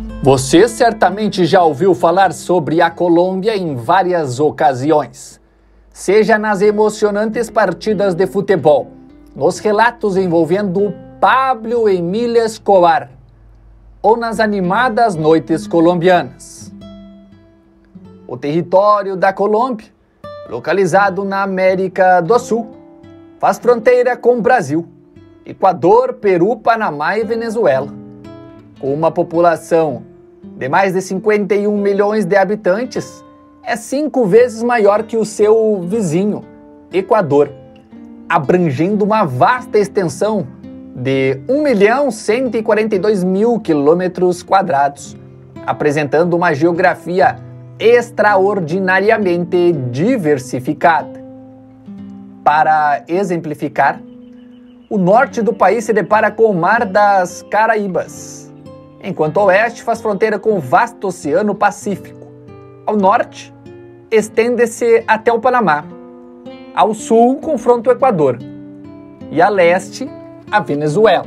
Você certamente já ouviu falar sobre a Colômbia em várias ocasiões. Seja nas emocionantes partidas de futebol, nos relatos envolvendo Pablo Emílio Escobar ou nas animadas noites colombianas. O território da Colômbia, localizado na América do Sul, faz fronteira com o Brasil, Equador, Peru, Panamá e Venezuela. Com uma população de mais de 51 milhões de habitantes, é 5 vezes maior que o seu vizinho, Equador, abrangendo uma vasta extensão de 1.142.000 quilômetros quadrados, apresentando uma geografia extraordinariamente diversificada. Para exemplificar, o norte do país se depara com o Mar das Caraíbas, enquanto o oeste faz fronteira com o vasto Oceano Pacífico. Ao norte, estende-se até o Panamá. Ao sul, confronta o Equador. E a leste, a Venezuela.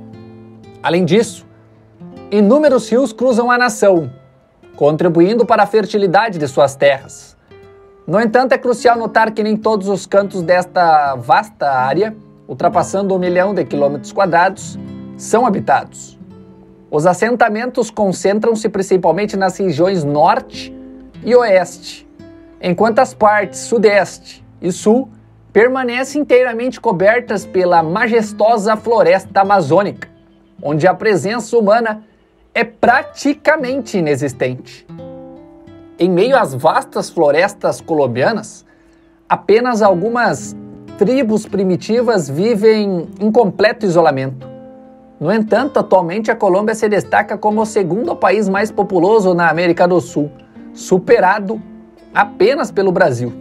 Além disso, inúmeros rios cruzam a nação, contribuindo para a fertilidade de suas terras. No entanto, é crucial notar que nem todos os cantos desta vasta área, ultrapassando 1 milhão de quilômetros quadrados, são habitados. Os assentamentos concentram-se principalmente nas regiões norte e oeste, enquanto as partes sudeste e sul permanecem inteiramente cobertas pela majestosa floresta amazônica, onde a presença humana é praticamente inexistente. Em meio às vastas florestas colombianas, apenas algumas tribos primitivas vivem em completo isolamento. No entanto, atualmente a Colômbia se destaca como o segundo país mais populoso na América do Sul, superado apenas pelo Brasil.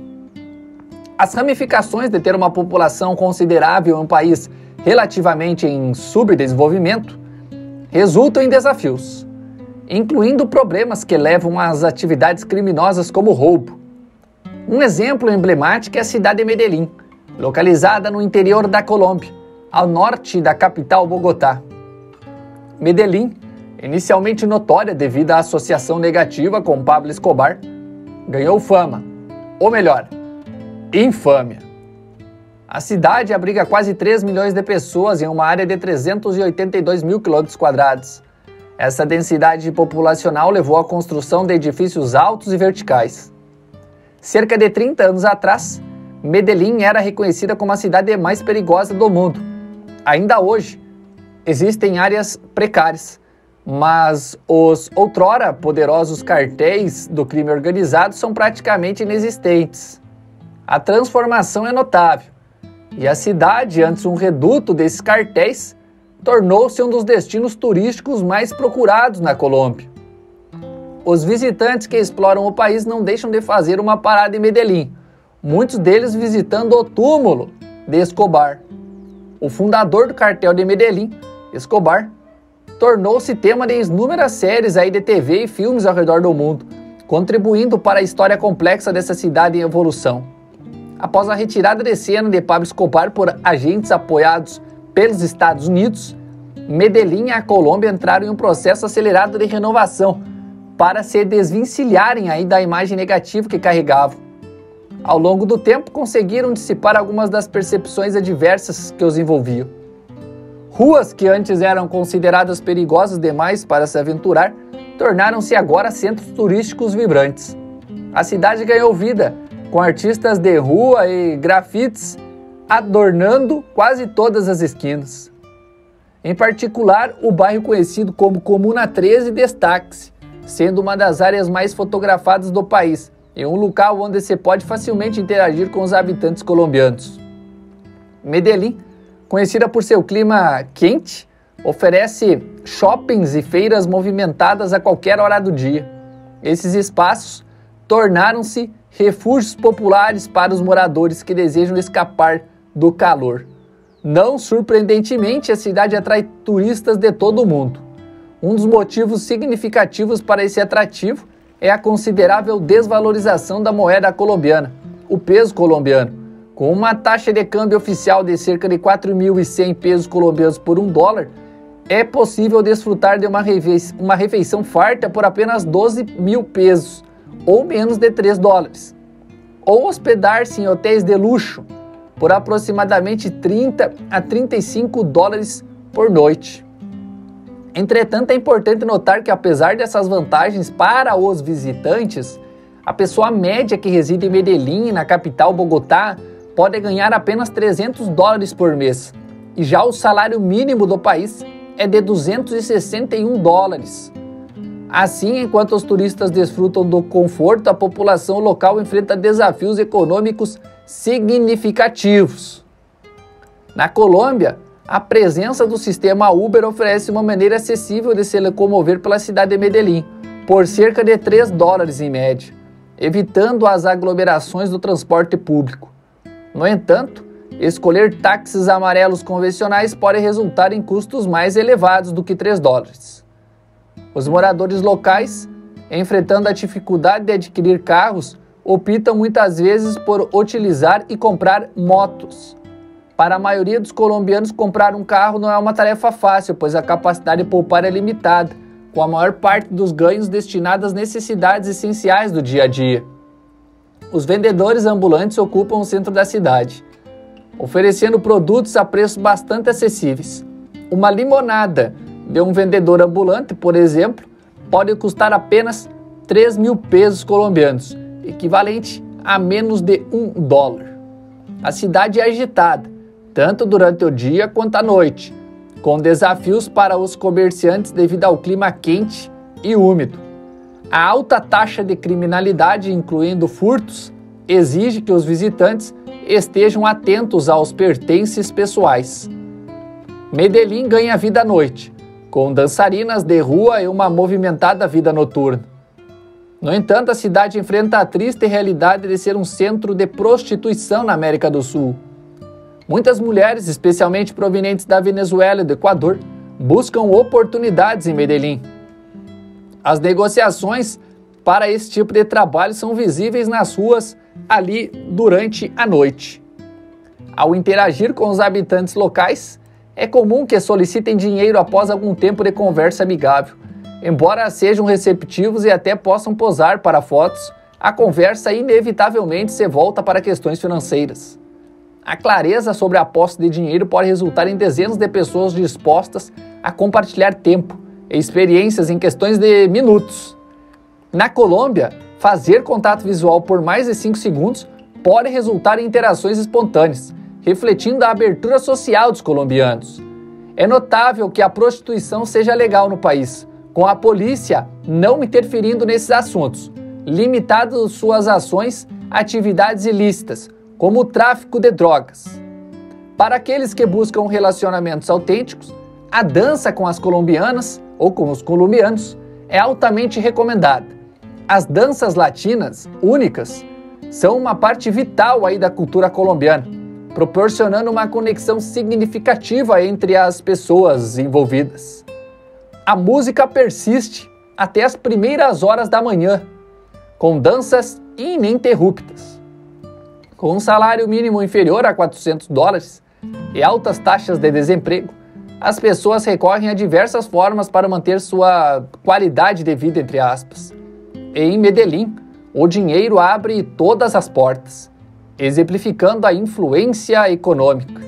As ramificações de ter uma população considerável em um país relativamente em subdesenvolvimento resultam em desafios, incluindo problemas que levam às atividades criminosas como o roubo. Um exemplo emblemático é a cidade de Medellín, localizada no interior da Colômbia, ao norte da capital Bogotá. Medellín, inicialmente notória devido à associação negativa com Pablo Escobar, ganhou fama, ou melhor, infâmia. A cidade abriga quase 3 milhões de pessoas em uma área de 382 mil quilômetros quadrados. Essa densidade populacional levou à construção de edifícios altos e verticais. Cerca de 30 anos atrás, Medellín era reconhecida como a cidade mais perigosa do mundo. Ainda hoje, existem áreas precárias, mas os outrora poderosos cartéis do crime organizado são praticamente inexistentes. A transformação é notável, e a cidade, antes um reduto desses cartéis, tornou-se um dos destinos turísticos mais procurados na Colômbia. Os visitantes que exploram o país não deixam de fazer uma parada em Medellín, muitos deles visitando o túmulo de Escobar. O fundador do cartel de Medellín, Escobar, tornou-se tema de inúmeras séries de TV e filmes ao redor do mundo, contribuindo para a história complexa dessa cidade em evolução. Após a retirada de cena de Pablo Escobar por agentes apoiados pelos Estados Unidos, Medellín e a Colômbia entraram em um processo acelerado de renovação para se desvencilharem da imagem negativa que carregavam. Ao longo do tempo, conseguiram dissipar algumas das percepções adversas que os envolviam. Ruas que antes eram consideradas perigosas demais para se aventurar, tornaram-se agora centros turísticos vibrantes. A cidade ganhou vida, com artistas de rua e grafites adornando quase todas as esquinas. Em particular, o bairro conhecido como Comuna 13 destaca-se, sendo uma das áreas mais fotografadas do país, em um local onde se pode facilmente interagir com os habitantes colombianos. Medellín, conhecida por seu clima quente, oferece shoppings e feiras movimentadas a qualquer hora do dia. Esses espaços tornaram-se refúgios populares para os moradores que desejam escapar do calor. Não surpreendentemente, a cidade atrai turistas de todo o mundo. Um dos motivos significativos para esse atrativo é a considerável desvalorização da moeda colombiana, o peso colombiano. Com uma taxa de câmbio oficial de cerca de 4.100 pesos colombianos por $1, é possível desfrutar de uma refeição farta por apenas 12 mil pesos, ou menos de 3 dólares. Ou hospedar-se em hotéis de luxo por aproximadamente 30 a 35 dólares por noite. Entretanto, é importante notar que, apesar dessas vantagens para os visitantes, a pessoa média que reside em Medellín, na capital Bogotá, pode ganhar apenas 300 dólares por mês, e já o salário mínimo do país é de 261 dólares. Assim, enquanto os turistas desfrutam do conforto, a população local enfrenta desafios econômicos significativos. Na Colômbia, a presença do sistema Uber oferece uma maneira acessível de se locomover pela cidade de Medellín, por cerca de 3 dólares em média, evitando as aglomerações do transporte público. No entanto, escolher táxis amarelos convencionais pode resultar em custos mais elevados do que 3 dólares. Os moradores locais, enfrentando a dificuldade de adquirir carros, optam muitas vezes por utilizar e comprar motos. Para a maioria dos colombianos, comprar um carro não é uma tarefa fácil, pois a capacidade de poupar é limitada, com a maior parte dos ganhos destinada às necessidades essenciais do dia a dia. Os vendedores ambulantes ocupam o centro da cidade, oferecendo produtos a preços bastante acessíveis. Uma limonada de um vendedor ambulante, por exemplo, pode custar apenas 3 mil pesos colombianos, equivalente a menos de 1 dólar. A cidade é agitada, tanto durante o dia quanto à noite, com desafios para os comerciantes devido ao clima quente e úmido. A alta taxa de criminalidade, incluindo furtos, exige que os visitantes estejam atentos aos pertences pessoais. Medellín ganha vida à noite, com dançarinas de rua e uma movimentada vida noturna. No entanto, a cidade enfrenta a triste realidade de ser um centro de prostituição na América do Sul. Muitas mulheres, especialmente provenientes da Venezuela e do Equador, buscam oportunidades em Medellín. As negociações para esse tipo de trabalho são visíveis nas ruas ali durante a noite. Ao interagir com os habitantes locais, é comum que solicitem dinheiro após algum tempo de conversa amigável. Embora sejam receptivos e até possam posar para fotos, a conversa inevitavelmente se volta para questões financeiras. A clareza sobre a posse de dinheiro pode resultar em dezenas de pessoas dispostas a compartilhar tempo e experiências em questões de minutos. Na Colômbia, fazer contato visual por mais de 5 segundos pode resultar em interações espontâneas, refletindo a abertura social dos colombianos. É notável que a prostituição seja legal no país, com a polícia não interferindo nesses assuntos, limitando suas ações a atividades ilícitas, como o tráfico de drogas. Para aqueles que buscam relacionamentos autênticos, a dança com as colombianas ou com os colombianos é altamente recomendada. As danças latinas, únicas, são uma parte vital aí da cultura colombiana, proporcionando uma conexão significativa entre as pessoas envolvidas. A música persiste até as primeiras horas da manhã, com danças ininterruptas. Com um salário mínimo inferior a 400 dólares e altas taxas de desemprego, as pessoas recorrem a diversas formas para manter sua qualidade de vida, entre aspas. E em Medellín, o dinheiro abre todas as portas, exemplificando a influência econômica.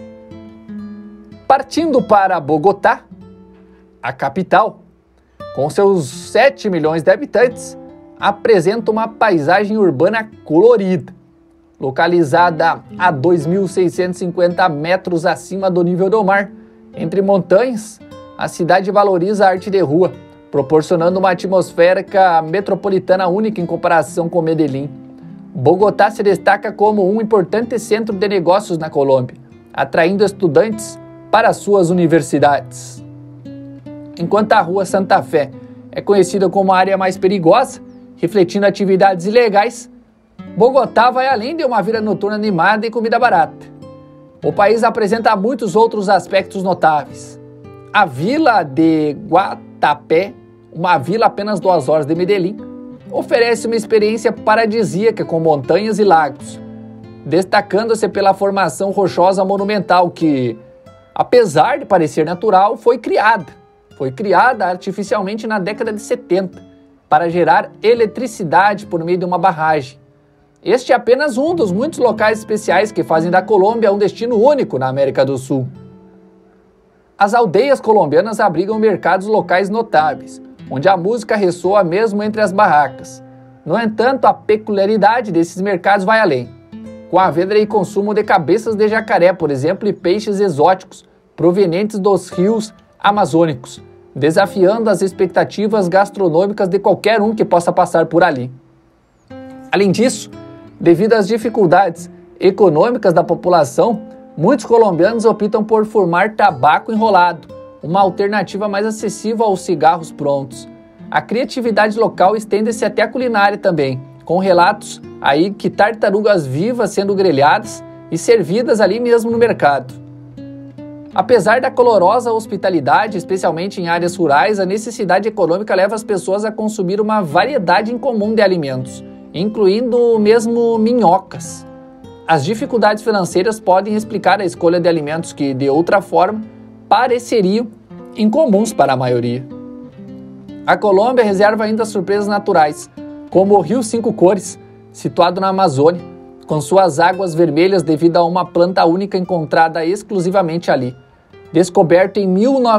Partindo para Bogotá, a capital, com seus 7 milhões de habitantes, apresenta uma paisagem urbana colorida. Localizada a 2.650 metros acima do nível do mar, entre montanhas, a cidade valoriza a arte de rua, proporcionando uma atmosfera metropolitana única em comparação com Medellín. Bogotá se destaca como um importante centro de negócios na Colômbia, atraindo estudantes para suas universidades. Enquanto a Rua Santa Fé é conhecida como a área mais perigosa, refletindo atividades ilegais, Bogotá vai além de uma vida noturna animada e comida barata. O país apresenta muitos outros aspectos notáveis. A Vila de Guatapé, uma vila a apenas 2 horas de Medellín, oferece uma experiência paradisíaca com montanhas e lagos, destacando-se pela formação rochosa monumental que, apesar de parecer natural, foi criada foi criada artificialmente na década de 70 para gerar eletricidade por meio de uma barragem. Este é apenas um dos muitos locais especiais que fazem da Colômbia um destino único na América do Sul. As aldeias colombianas abrigam mercados locais notáveis, onde a música ressoa mesmo entre as barracas. No entanto, a peculiaridade desses mercados vai além, com a venda e consumo de cabeças de jacaré, por exemplo, e peixes exóticos provenientes dos rios amazônicos, desafiando as expectativas gastronômicas de qualquer um que possa passar por ali. Além disso, devido às dificuldades econômicas da população, muitos colombianos optam por fumar tabaco enrolado, uma alternativa mais acessível aos cigarros prontos. A criatividade local estende-se até a culinária também, com relatos aí que tartarugas vivas sendo grelhadas e servidas ali mesmo no mercado. Apesar da calorosa hospitalidade, especialmente em áreas rurais, a necessidade econômica leva as pessoas a consumir uma variedade incomum de alimentos, incluindo mesmo minhocas. As dificuldades financeiras podem explicar a escolha de alimentos que, de outra forma, pareceriam incomuns para a maioria. A Colômbia reserva ainda surpresas naturais, como o Rio Cinco Cores, situado na Amazônia, com suas águas vermelhas devido a uma planta única encontrada exclusivamente ali. Descoberto em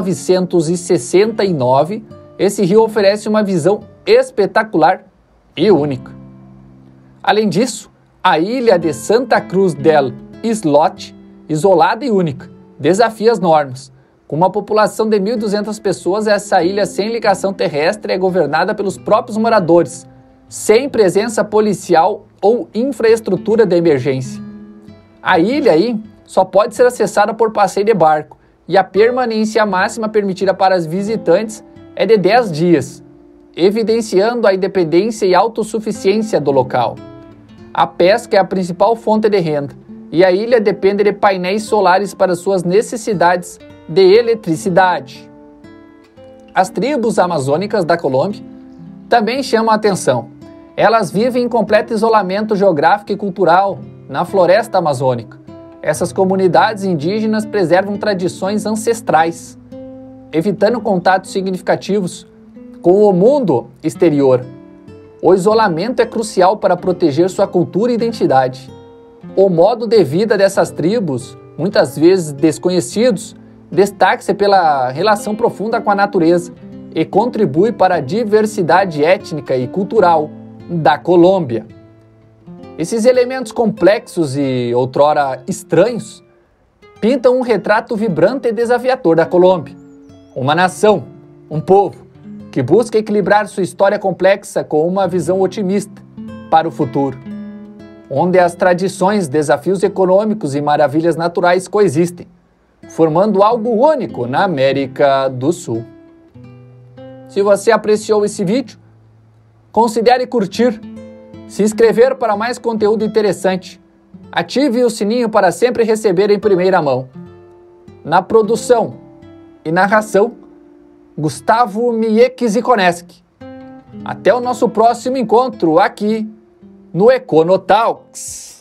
1969, esse rio oferece uma visão espetacular e única. Além disso, a ilha de Santa Cruz del Islote, isolada e única, desafia as normas. Com uma população de 1.200 pessoas, essa ilha sem ligação terrestre é governada pelos próprios moradores, sem presença policial ou infraestrutura de emergência. A ilha aí só pode ser acessada por passeio de barco e a permanência máxima permitida para os visitantes é de 10 dias, evidenciando a independência e autossuficiência do local. A pesca é a principal fonte de renda e a ilha depende de painéis solares para suas necessidades de eletricidade. As tribos amazônicas da Colômbia também chamam a atenção. Elas vivem em completo isolamento geográfico e cultural na floresta amazônica. Essas comunidades indígenas preservam tradições ancestrais, evitando contatos significativos com o mundo exterior. O isolamento é crucial para proteger sua cultura e identidade. O modo de vida dessas tribos, muitas vezes desconhecidos, destaca-se pela relação profunda com a natureza e contribui para a diversidade étnica e cultural da Colômbia. Esses elementos complexos e outrora estranhos pintam um retrato vibrante e desafiador da Colômbia, uma nação, um povo que busca equilibrar sua história complexa com uma visão otimista para o futuro, onde as tradições, desafios econômicos e maravilhas naturais coexistem, formando algo único na América do Sul. Se você apreciou esse vídeo, considere curtir, se inscrever para mais conteúdo interessante, ative o sininho para sempre receber em primeira mão. Na produção e narração, Gustavo Mieckis. Até o nosso próximo encontro aqui no Econotalks.